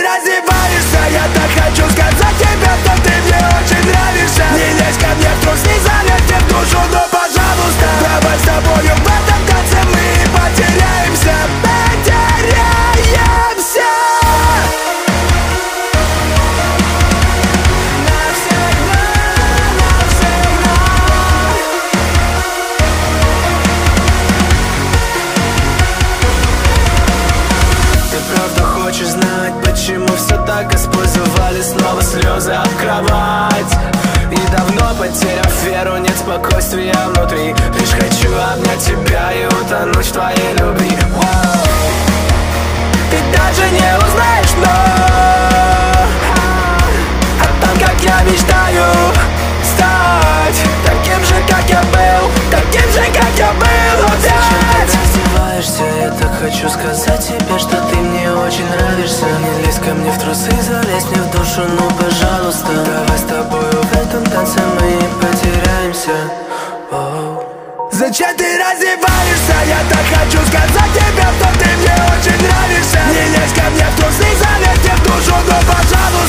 раздеваешься, я так хочу сказать тебе, что ты мне очень нравишься. Не лезь ко мне в трусы, залезь мне в душу, но пожалуйста, давай с тобою в этом танце мы потеряемся, потеряемся. Хочешь знать, почему все так использовали снова слезы об кровать? И давно потеряв веру, нет спокойствия внутри. Лишь хочу обнять тебя и утонуть в твоей любви. Ты даже не узнаешь, но о том, как я мечтаю стать таким же, как я был, таким же, как я был опять. Зачем ты раздеваешься? Я так хочу сказать тебе, что ты мне очень нравишься. Не лезь ко мне в трусы, залезь мне в душу, ну пожалуйста, давай с тобою в этом танце мы потеряемся. Зачем ты раздеваешься? Я так хочу сказать тебе, что ты мне очень нравишься. Не лезь ко мне в трусы, залезь мне в душу, ну пожалуйста,